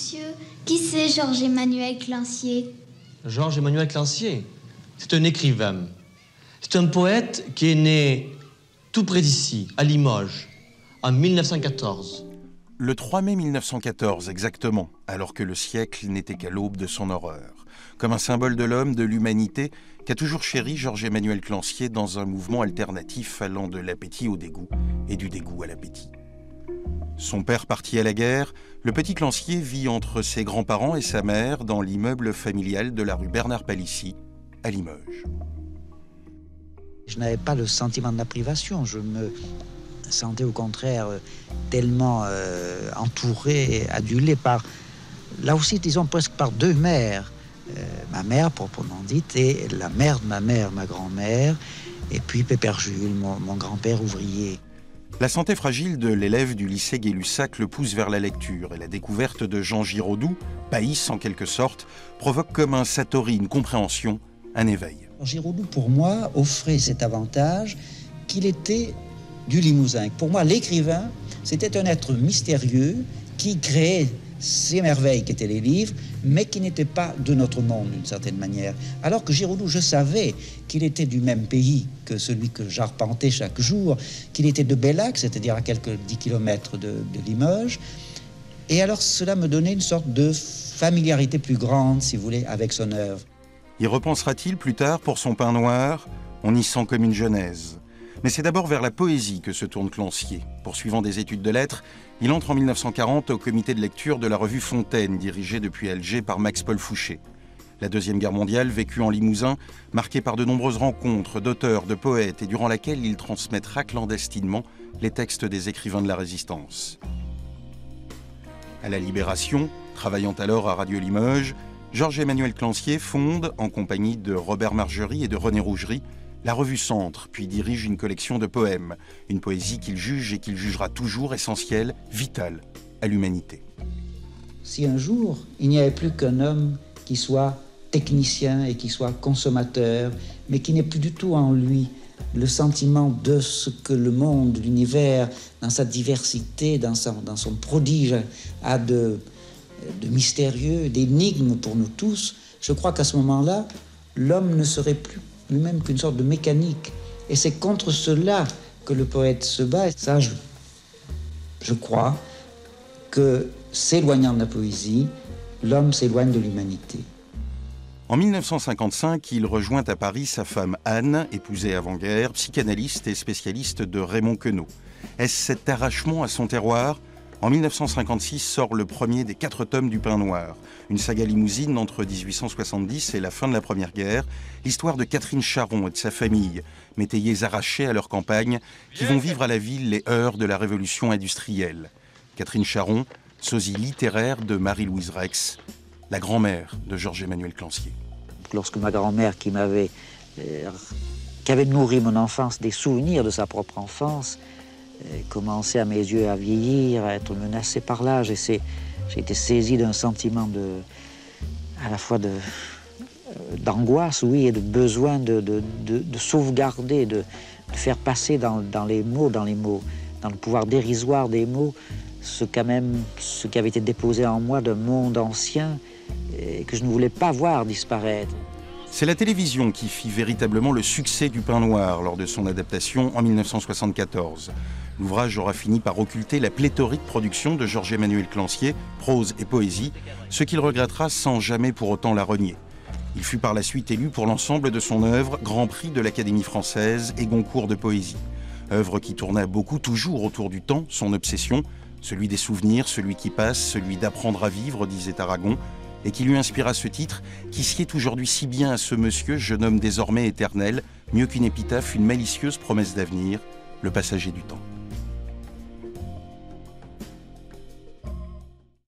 Monsieur, qui c'est Georges-Emmanuel Clancier? Georges-Emmanuel Clancier, c'est un écrivain. C'est un poète qui est né tout près d'ici, à Limoges, en 1914. Le 3 mai 1914, exactement, alors que le siècle n'était qu'à l'aube de son horreur. Comme un symbole de l'homme, de l'humanité, qu'a toujours chéri Georges-Emmanuel Clancier dans un mouvement alternatif allant de l'appétit au dégoût et du dégoût à l'appétit. Son père parti à la guerre, le petit Clancier vit entre ses grands-parents et sa mère dans l'immeuble familial de la rue Bernard-Palissy, à Limoges. Je n'avais pas le sentiment de la privation, je me sentais au contraire tellement entouré, adulé par, là aussi disons presque par deux mères. Ma mère proprement dite et la mère de ma mère, ma grand-mère, et puis Pépère Jules, mon grand-père ouvrier. La santé fragile de l'élève du lycée Gay-Lussac le pousse vers la lecture et la découverte de Jean Giraudoux, Baïs en quelque sorte, provoque comme un satori, une compréhension, un éveil. Giraudoux, pour moi, offrait cet avantage qu'il était du Limousin. Pour moi, l'écrivain, c'était un être mystérieux qui créait ces merveilles qui étaient les livres, mais qui n'étaient pas de notre monde d'une certaine manière. Alors que Giraudoux, je savais qu'il était du même pays que celui que j'arpentais chaque jour, qu'il était de Bellac, c'est-à-dire à quelques 10 kilomètres de Limoges. Et alors cela me donnait une sorte de familiarité plus grande, si vous voulez, avec son œuvre. Y repensera-t-il plus tard pour son pain noir? On y sent comme une genèse. Mais c'est d'abord vers la poésie que se tourne Clancier. Poursuivant des études de lettres, il entre en 1940 au comité de lecture de la revue Fontaine, dirigée depuis Alger par Max-Paul Fouché. La Deuxième Guerre mondiale, vécue en Limousin, marquée par de nombreuses rencontres d'auteurs, de poètes, et durant laquelle il transmettra clandestinement les textes des écrivains de la Résistance. À la Libération, travaillant alors à Radio Limoges, Georges-Emmanuel Clancier fonde, en compagnie de Robert Margerie et de René Rougerie, la revue Centre, puis dirige une collection de poèmes, une poésie qu'il juge et qu'il jugera toujours essentielle, vitale à l'humanité. Si un jour, il n'y avait plus qu'un homme qui soit technicien et qui soit consommateur, mais qui n'ait plus du tout en lui le sentiment de ce que le monde, l'univers, dans sa diversité, dans son prodige, a de mystérieux, d'énigmes pour nous tous, je crois qu'à ce moment-là, l'homme ne serait plus lui-même qu'une sorte de mécanique. Et c'est contre cela que le poète se bat. Et ça, je crois que, s'éloignant de la poésie, l'homme s'éloigne de l'humanité. En 1955, il rejoint à Paris sa femme Anne, épousée avant-guerre, psychanalyste et spécialiste de Raymond Queneau. Est-ce cet arrachement à son terroir ? En 1956 sort le premier des 4 tomes du Pain Noir, une saga limousine entre 1870 et la fin de la Première Guerre, l'histoire de Catherine Charron et de sa famille, métayers arrachés à leur campagne, qui vont vivre à la ville les heures de la révolution industrielle. Catherine Charron, sosie littéraire de Marie-Louise Rex, la grand-mère de Georges-Emmanuel Clancier. Lorsque ma grand-mère, qui avait nourri mon enfance, des souvenirs de sa propre enfance, commençait à mes yeux à vieillir, à être menacé par l'âge. Et j'ai été saisi d'un sentiment à la fois d'angoisse, oui, et de besoin de sauvegarder, de faire passer dans les mots, dans le pouvoir dérisoire des mots, ce qui avait été déposé en moi d'un monde ancien et que je ne voulais pas voir disparaître. C'est la télévision qui fit véritablement le succès du Pain Noir lors de son adaptation en 1974. L'ouvrage aura fini par occulter la pléthorique production de Georges-Emmanuel Clancier, prose et poésie, ce qu'il regrettera sans jamais pour autant la renier. Il fut par la suite élu pour l'ensemble de son œuvre Grand Prix de l'Académie française et Goncourt de poésie. Œuvre qui tourna beaucoup toujours autour du temps, son obsession, celui des souvenirs, celui qui passe, celui d'apprendre à vivre, disait Aragon, et qui lui inspira ce titre, qui sied aujourd'hui si bien à ce monsieur, jeune homme désormais éternel, mieux qu'une épitaphe, une malicieuse promesse d'avenir, le passager du temps.